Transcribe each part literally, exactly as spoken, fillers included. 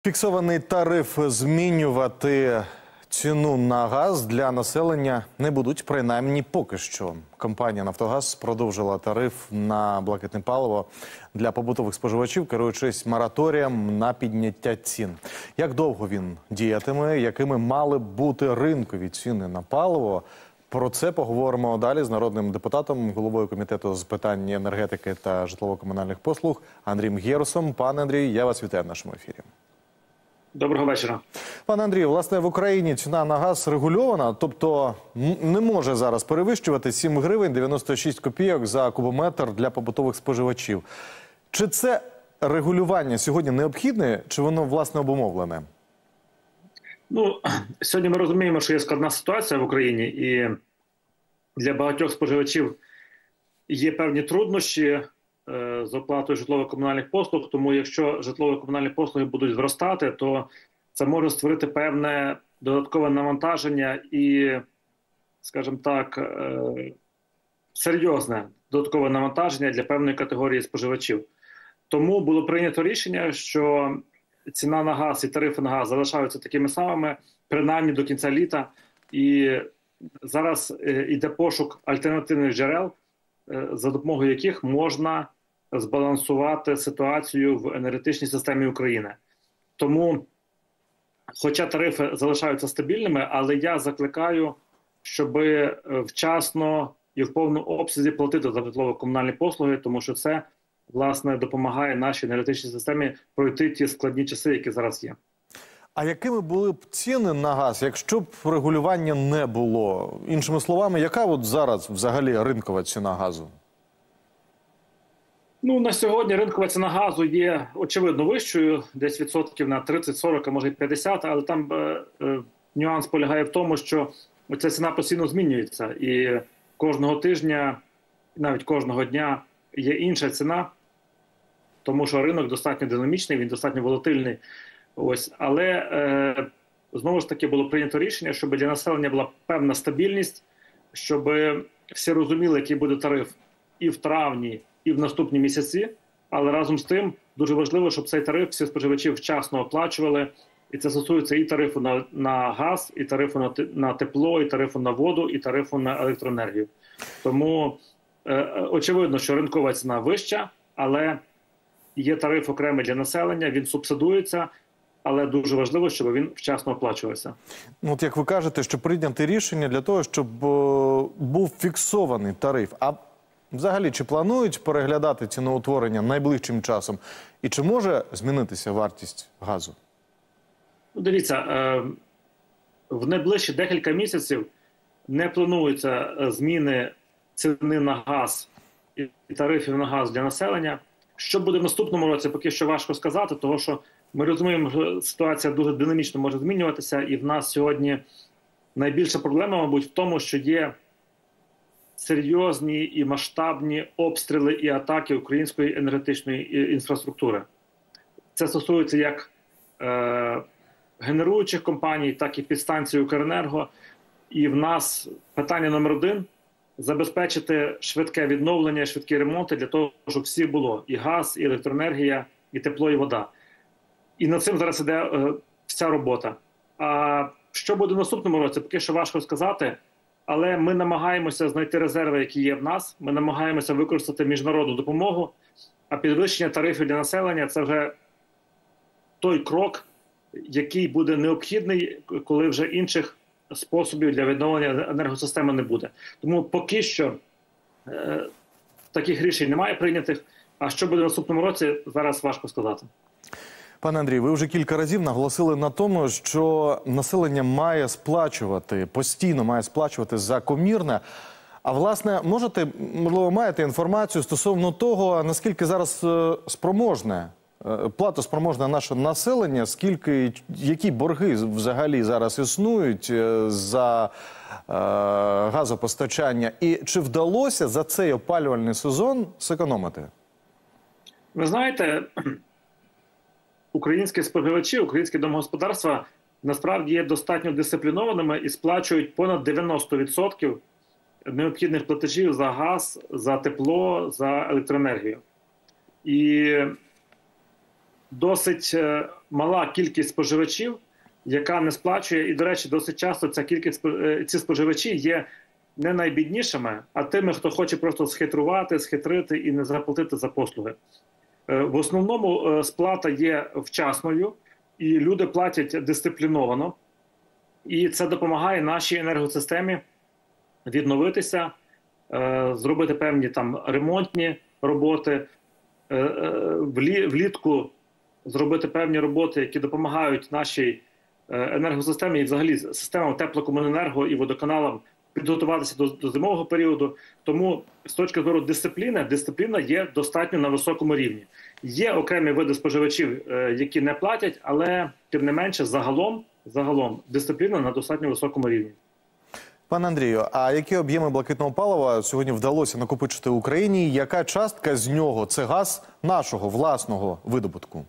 Фіксований тариф змінювати ціну на газ для населення не будуть, принаймні поки що. Компанія «Нафтогаз» продовжила тариф на блакитне паливо для побутових споживачів, керуючись мораторієм на підняття цін. Як довго він діятиме, якими мали б бути ринкові ціни на паливо? Про це поговоримо далі з народним депутатом, головою комітету з питань енергетики та житлово-комунальних послуг Андрієм Гєрусом. Пане Андрій, я вас вітаю в нашому ефірі. Доброго вечора. Пане Андрію, власне, в Україні ціна на газ регульована, тобто не може зараз перевищувати сім гривень дев'яносто шість копійок за кубометр для побутових споживачів. Чи це регулювання сьогодні необхідне, чи воно, власне, обумовлене? Ну, сьогодні ми розуміємо, що є складна ситуація в Україні, і для багатьох споживачів є певні труднощі з оплатою житлово-комунальних послуг, тому якщо житлово-комунальні послуги будуть зростати, то це може створити певне додаткове навантаження і, скажімо так, серйозне додаткове навантаження для певної категорії споживачів. Тому було прийнято рішення, що ціна на газ і тарифи на газ залишаються такими самими, принаймні до кінця літа, і зараз йде пошук альтернативних джерел, за допомогою яких можна збалансувати ситуацію в енергетичній системі України. Тому, хоча тарифи залишаються стабільними, але я закликаю, щоб вчасно і в повному обсязі платити за житлово-комунальні послуги, тому що це, власне, допомагає нашій енергетичній системі пройти ті складні часи, які зараз є. А якими були б ціни на газ, якщо б регулювання не було? Іншими словами, яка от зараз взагалі ринкова ціна газу? Ну, на сьогодні ринкова ціна газу є, очевидно, вищою, десь відсотків на тридцять сорок, а може й п'ятдесят, але там е, е, нюанс полягає в тому, що ця ціна постійно змінюється, і кожного тижня, навіть кожного дня є інша ціна, тому що ринок достатньо динамічний, він достатньо волатильний. Ось, але е, знову ж таки було прийнято рішення, щоб для населення була певна стабільність, щоб всі розуміли, який буде тариф і в травні, і в наступні місяці. Але разом з тим дуже важливо, щоб цей тариф всі споживачі вчасно оплачували. І це стосується і тарифу на, на газ, і тарифу на, на тепло, і тарифу на воду, і тарифу на електроенергію. Тому е, очевидно, що ринкова ціна вища, але є тариф окремий для населення, він субсидується, але дуже важливо, щоб він вчасно оплачувався. Ну, от як ви кажете, що прийняти рішення для того, щоб о, був фіксований тариф. А взагалі, чи планують переглядати ціноутворення найближчим часом? І чи може змінитися вартість газу? Ну, дивіться, е, в найближчі декілька місяців не плануються зміни ціни на газ і тарифів на газ для населення. Що буде в наступному році, поки що важко сказати, тому що ми розуміємо, що ситуація дуже динамічно може змінюватися, і в нас сьогодні найбільша проблема, мабуть, в тому, що є серйозні і масштабні обстріли і атаки української енергетичної інфраструктури. Це стосується як е, генеруючих компаній, так і підстанцій «Укренерго». І в нас питання номер один – забезпечити швидке відновлення, швидкі ремонти для того, щоб всі було – і газ, і електроенергія, і тепло, і вода. І над цим зараз іде е, вся робота. А що буде в наступному році, поки що важко сказати, але ми намагаємося знайти резерви, які є в нас, ми намагаємося використати міжнародну допомогу, а підвищення тарифів для населення – це вже той крок, який буде необхідний, коли вже інших способів для відновлення енергосистеми не буде. Тому поки що е, таких рішень немає прийнятих, а що буде в наступному році, зараз важко сказати. Пане Андрій, ви вже кілька разів наголосили на тому, що населення має сплачувати, постійно має сплачувати за комірне. А власне, можете, можливо, маєте інформацію стосовно того, наскільки зараз спроможне, платоспроможне наше населення, скільки, які борги взагалі зараз існують за е, газопостачання, і чи вдалося за цей опалювальний сезон зекономити? Ви знаєте, українські споживачі, українські домогосподарства насправді є достатньо дисциплінованими і сплачують понад дев'яносто відсотків необхідних платежів за газ, за тепло, за електроенергію. І досить мала кількість споживачів, яка не сплачує. І, до речі, досить часто ця кількість, ці споживачі є не найбіднішими, а тими, хто хоче просто схитрувати, схитрити і не заплатити за послуги. В основному сплата є вчасною, і люди платять дисципліновано. І це допомагає нашій енергосистемі відновитися, зробити певні там ремонтні роботи, влітку зробити певні роботи, які допомагають нашій енергосистемі і взагалі системам теплокомуненерго і водоканалам підготуватися до, до зимового періоду. Тому з точки зору дисципліни, дисципліна є достатньо на високому рівні. Є окремі види споживачів, які не платять, але тим не менше загалом, загалом дисципліна на достатньо високому рівні. Пане Андрію, а які об'єми блакитного палива сьогодні вдалося накопичити Україні? Яка частка з нього – це газ нашого власного видобутку?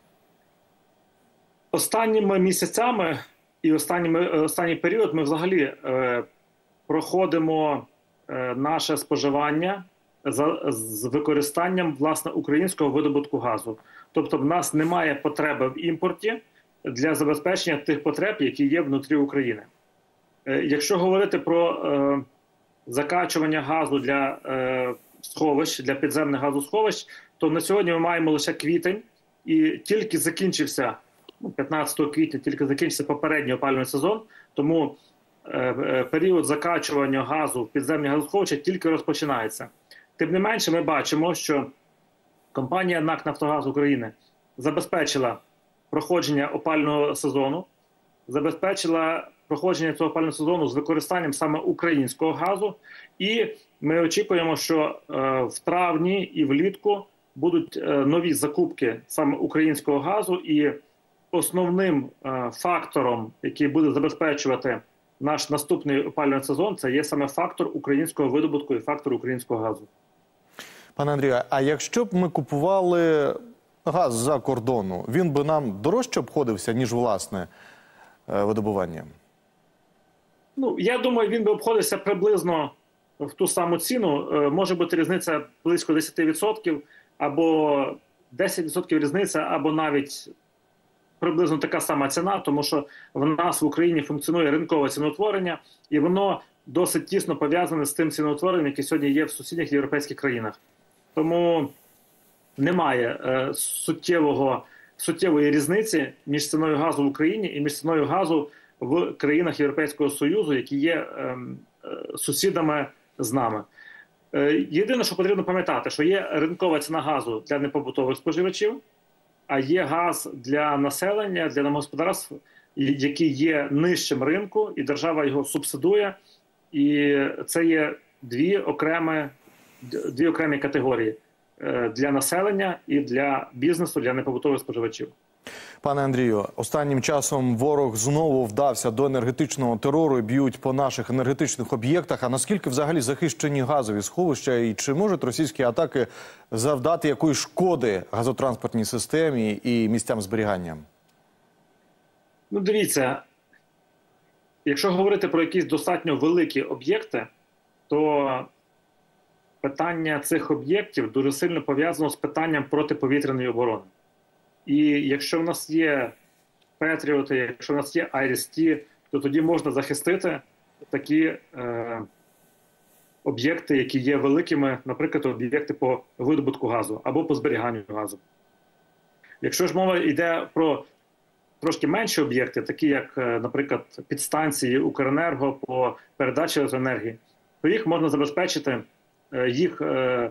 Останніми місяцями і останніми, останній період ми взагалі е, проходимо е, наше споживання за, з використанням, власне, українського видобутку газу. Тобто в нас немає потреби в імпорті для забезпечення тих потреб, які є внутрі України. Е, якщо говорити про е, закачування газу для е, сховищ, для підземних газосховищ, то на сьогодні ми маємо лише квітень, і тільки закінчився п'ятнадцятого квітня тільки закінчиться попередній опалювальний сезон, тому е, період закачування газу в підземні газосховища тільки розпочинається. Тим не менше, ми бачимо, що компанія НАК «Нафтогаз України» забезпечила проходження опалювального сезону, забезпечила проходження цього опалювального сезону з використанням саме українського газу, і ми очікуємо, що е, в травні і влітку будуть е, нові закупки саме українського газу, і основним е, фактором, який буде забезпечувати наш наступний опалювальний сезон, це є саме фактор українського видобутку і фактор українського газу. Пане Андрію, а якщо б ми купували газ за кордону, він би нам дорожче обходився, ніж власне е, видобування? Ну, я думаю, він би обходився приблизно в ту саму ціну. Е, може бути різниця близько десять відсотків, або десять відсотків різниця, або навіть приблизно така сама ціна, тому що в нас в Україні функціонує ринкове ціноутворення, і воно досить тісно пов'язане з тим ціноутворенням, яке сьогодні є в сусідніх європейських країнах. Тому немає е, суттєвого, суттєвої різниці між ціною газу в Україні і між ціною газу в країнах Європейського Союзу, які є е, е, сусідами з нами. Е, єдине, що потрібно пам'ятати, що є ринкова ціна газу для непобутових споживачів, а є газ для населення, для домогосподарств, який є нижчим ринку, і держава його субсидує. І це є дві окремі, дві окремі категорії для населення і для бізнесу, для непобутових споживачів. Пане Андрію, останнім часом ворог знову вдався до енергетичного терору і б'ють по наших енергетичних об'єктах. А наскільки взагалі захищені газові сховища і чи можуть російські атаки завдати якоїсь шкоди газотранспортній системі і місцям зберігання? Ну, дивіться, якщо говорити про якісь достатньо великі об'єкти, то питання цих об'єктів дуже сильно пов'язано з питанням протиповітряної оборони. І якщо в нас є Петріоти, якщо в нас є Айріс-Ті, то тоді можна захистити такі е, об'єкти, які є великими, наприклад, об'єкти по видобутку газу або по зберіганню газу. Якщо ж мова йде про трошки менші об'єкти, такі як, наприклад, підстанції Укренерго по передачі електроенергії, то їх можна забезпечити, їх,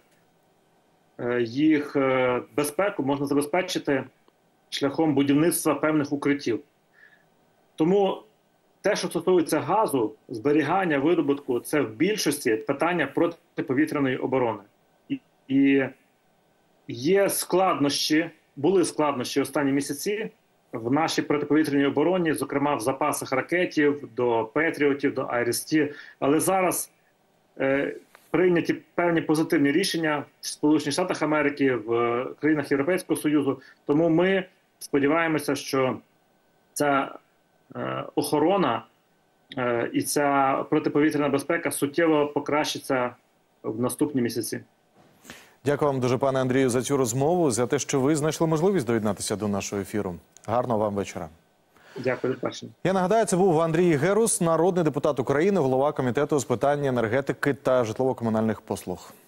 їх безпеку можна забезпечити шляхом будівництва певних укриттів. Тому те, що стосується газу, зберігання, видобутку, це в більшості питання протиповітряної оборони. І, і є складнощі, були складнощі останні місяці в нашій протиповітряній обороні, зокрема в запасах ракетів, до Петріотів, до Айріс-Ті. Але зараз е, прийняті певні позитивні рішення в Сполучених Штатах Америки, в країнах Європейського Союзу. Тому ми сподіваємося, що ця е, охорона е, і ця протиповітряна безпека суттєво покращиться в наступні місяці. Дякую вам дуже, пане Андрію, за цю розмову, за те, що ви знайшли можливість доєднатися до нашого ефіру. Гарного вам вечора. Дякую, до побачення. Я нагадаю, це був Андрій Герус, народний депутат України, голова Комітету з питань енергетики та житлово-комунальних послуг.